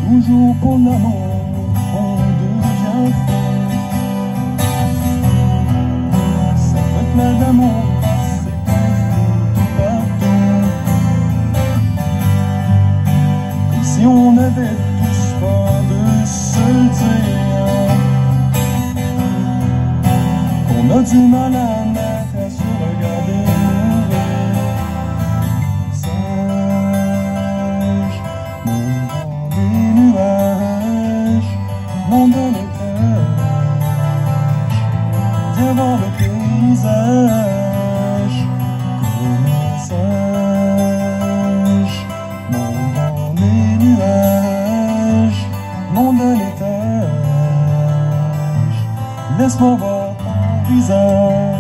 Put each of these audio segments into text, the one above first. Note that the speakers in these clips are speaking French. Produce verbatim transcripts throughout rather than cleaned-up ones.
toujours pour l'amour, on devient fou. Ça reflète d'amour passé partout, tout partout. Comme si on avait tous peur de se dire qu'on a du mal à mettre à se regarder mourir. Sage, monte dans les nuages, monte dans les cages, viens voir le paysage. Comme un sage, monte dans les nuages, monte dans les cages, laisse-moi voir ton visage.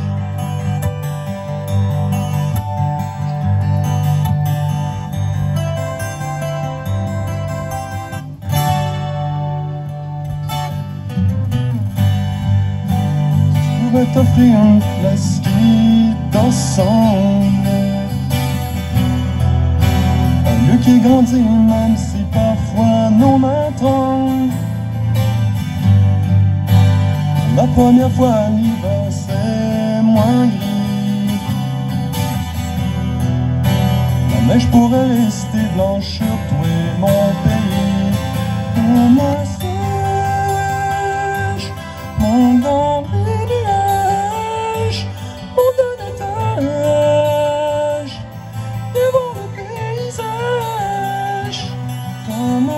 Je vais t'offrir une place qui t'ensemble, un lieu qui grandit même si parfois nos mains tremblent. La première fois l'hiver c'est moins gris, la neige pourrait rester blanche sur toi et mon pays. Comme un sage, monte dans les nuages, monte dans l'étage, viens voir le paysage. Comme un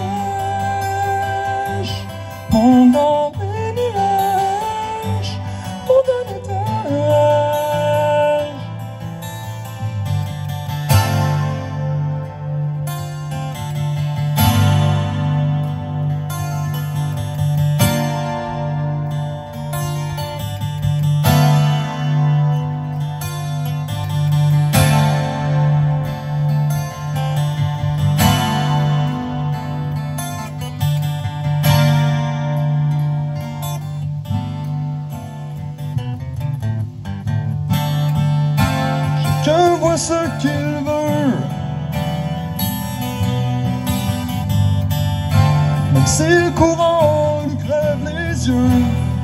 sage, monte dans les nuages, monte dans l'étage. Chacun voit ce qu'il veut, même si le courant lui crève les yeux.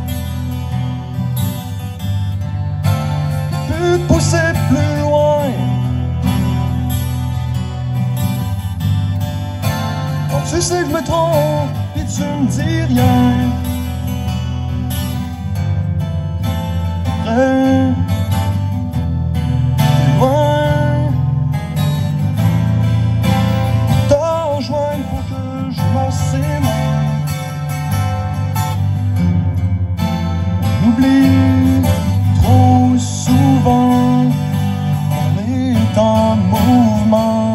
Il peut te pousser plus loin, quand tu sais que je me trompe et tu me dis rien. Prêt, on oublie trop souvent qu'on est en mouvement.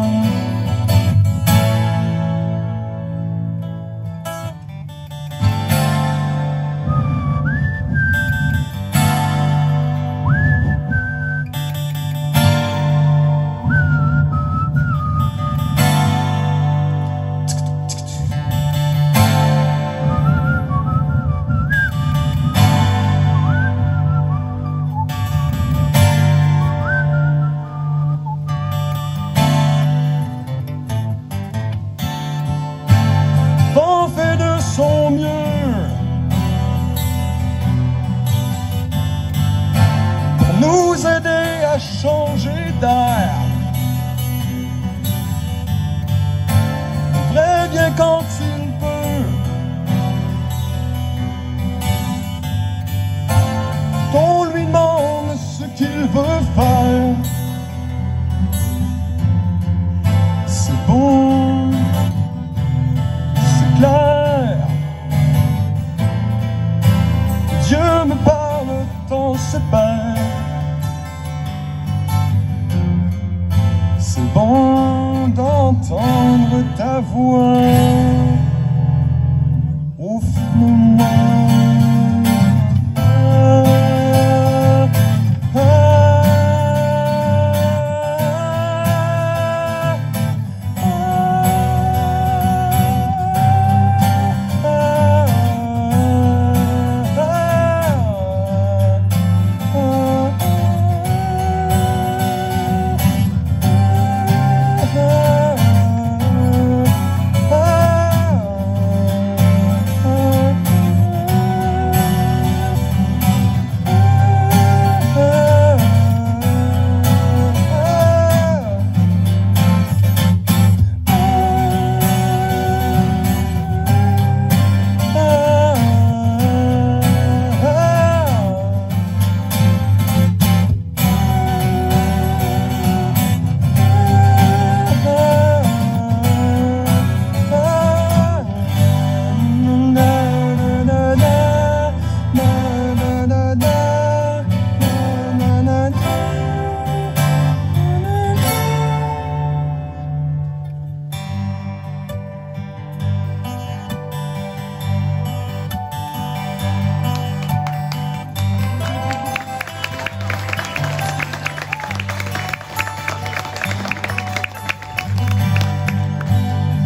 Vent fait de son mieux pour nous aider à changer d'air. Vrai bien quand il peut, on lui demande ce qu'il veut faire. C'est bon, clair. Dieu me parle, le temps se perd. C'est bon d'entendre ta voix au fond de moi.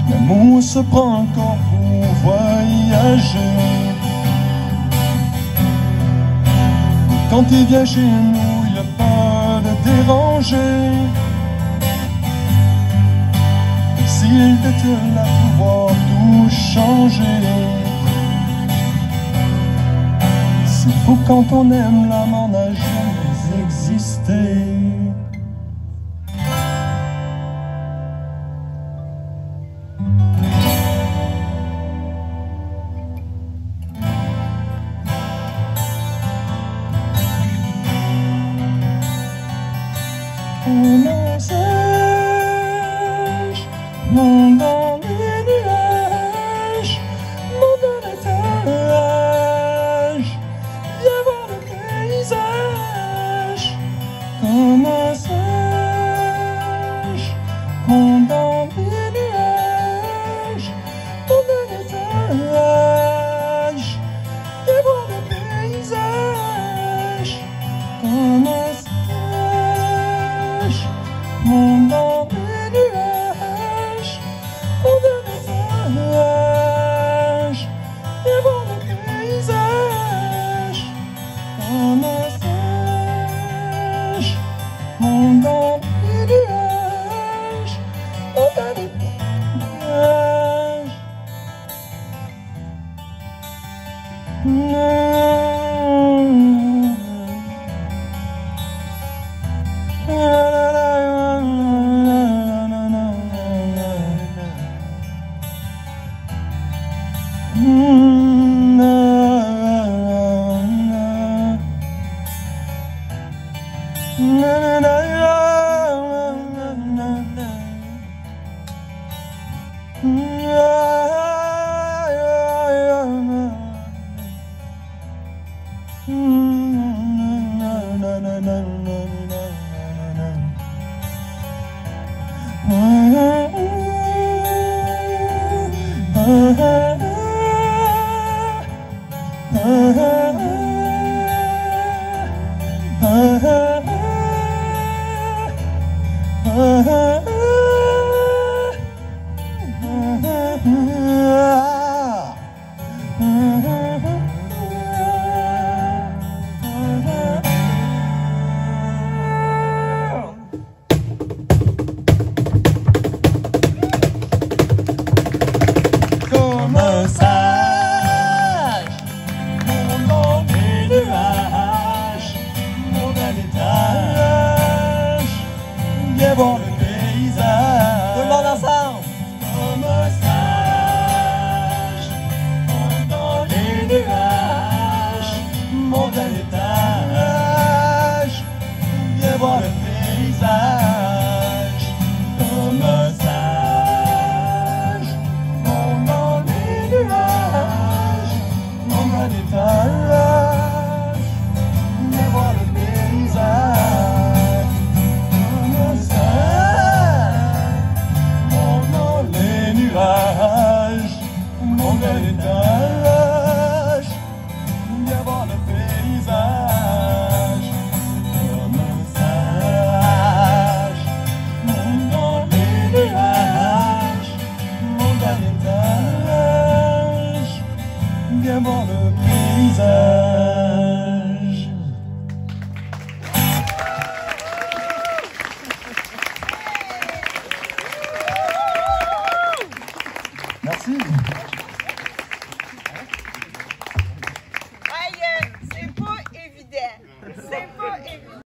L'amour se prend le corps pour voyager. Quand il vient chez nous, il n'y a pas de déranger. S'il était là pour pouvoir tout changer. C'est fou quand on aime, l'amour n'a jamais existé. On sèche, monte dans les nuages, monte dans l'étage, viens voir le paysage. On sèche, monte dans les nuages, monte dans l'étage, viens voir le paysage. On monte dans les nuages, monte dans l'étage, viens voir le paysage. On sèche, monte dans les nuages, monte dans l'étage. Comme un sage, monte dans les nuages, monte à l'étage, viens voir le paysage. Tout le monde ensemble. Comme un sage, monte dans les nuages, monte à l'étage, viens voir le paysage. Comme un sage, monte dans les nuages, monte à l'étage, viens voir le paysage. Comme un sage, monte dans les nuages, monte à l'étage, viens voir le paysage. Comme un sage, monte dans les nuages, monte à l'étage, viens voir le